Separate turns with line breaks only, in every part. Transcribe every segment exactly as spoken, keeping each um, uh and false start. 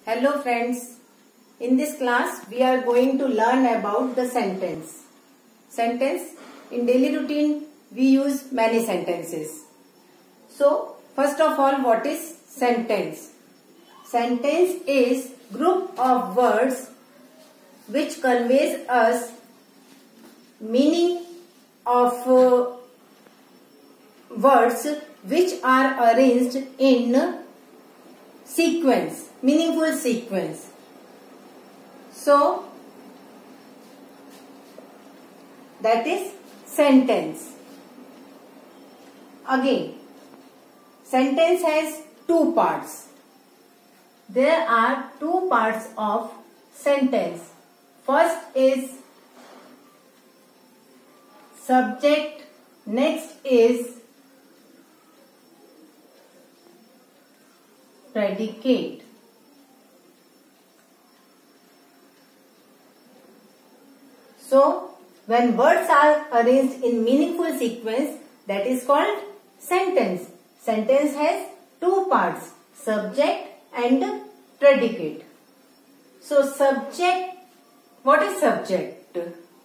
Hello friends, in this class we are going to learn about the sentence. Sentence, in daily routine we use many sentences. So first of all, what is sentence? Sentence is group of words which conveys us meaning of uh, words which are arranged in sequence, meaningful sequence. So that is sentence. Again, sentence has two parts. There are two parts of sentence. First is subject, next is predicate. So, when words are arranged in meaningful sequence, that is called sentence. Sentence has two parts, subject and predicate. So, subject, what is subject?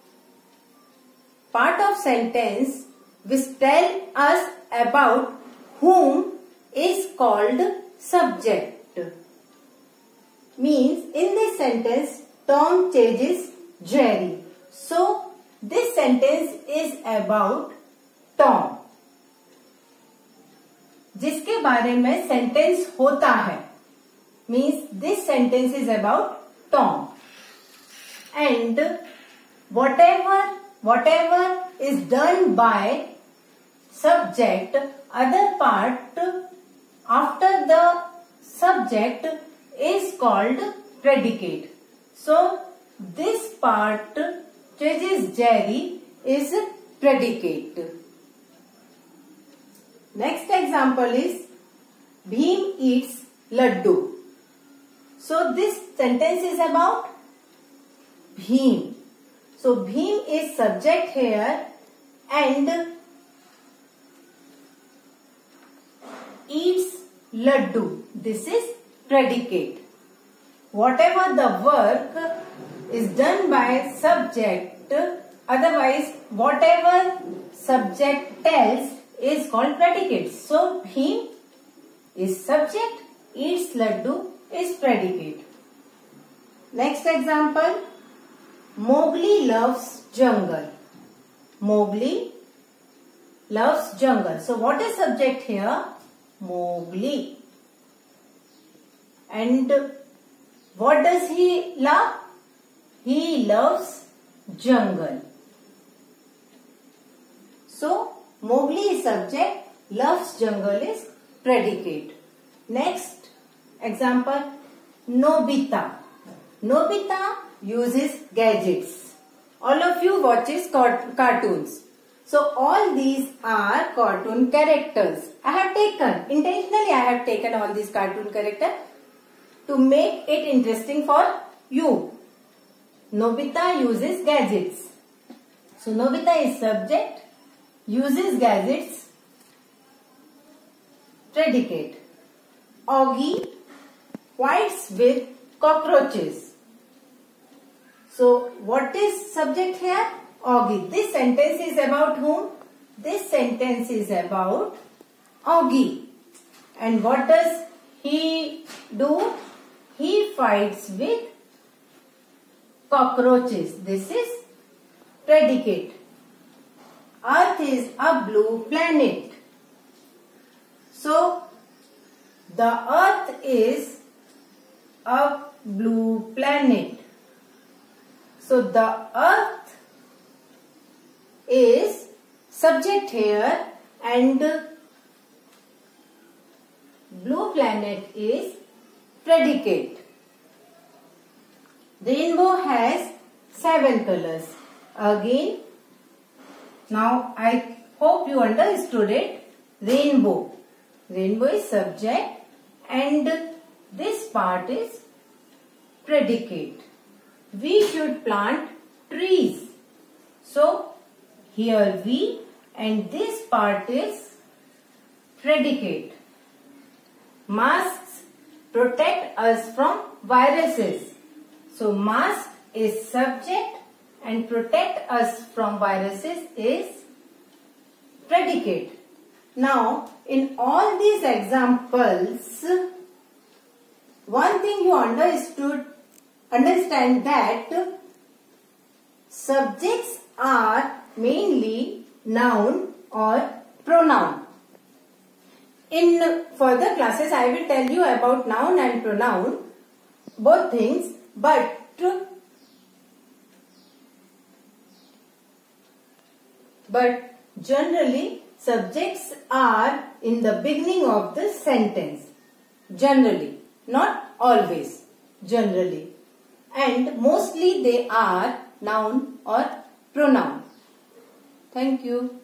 Part of sentence which tell us about whom is called subject. Means in this sentence Tom chases Jerry. So this sentence is about Tom. जिसके बारे में sentence होता है, means this sentence is about Tom. And whatever whatever is done by subject, other part after the subject is called predicate. So this part chases Jerry is predicate. Next example is Bhim eats laddu. So this sentence is about Bhim. So Bhim is subject here and eats laddu. This is predicate. Whatever the work is done by subject, otherwise whatever subject tells is called predicate. So Bhim is subject, eats laddu is predicate. Next example, Mowgli loves jungle. Mowgli loves jungle. So what is subject here? Mowgli. And what does he love? He loves jungle. So Mowgli is subject, loves jungle is predicate. Next example, Nobita. Nobita uses gadgets. All of you watches cartoons. So all these are cartoon characters. I have taken, intentionally I have taken all these cartoon characters to make it interesting for you. Nobita uses gadgets. So Nobita is subject, uses gadgets, predicate. Augie fights with cockroaches. So what is subject here? Augie. This sentence is about whom? This sentence is about Augie. And what does he do? He fights with cockroaches. This is predicate. Earth is a blue planet. So the earth is a blue planet. So the earth is subject here and blue planet is predicate. Rainbow has seven colors. Again, now I hope you understood it. Rainbow. Rainbow is subject and this part is predicate. We should plant trees. So here we and this part is predicate. Masks protect us from viruses. So mask is subject and protect us from viruses is predicate. Now, in all these examples, one thing you understood, understand that subjects are mainly noun or pronoun. In further classes, I will tell you about noun and pronoun, both things, but but generally subjects are in the beginning of the sentence. Generally, not always, generally. And mostly they are noun or pronoun. Thank you.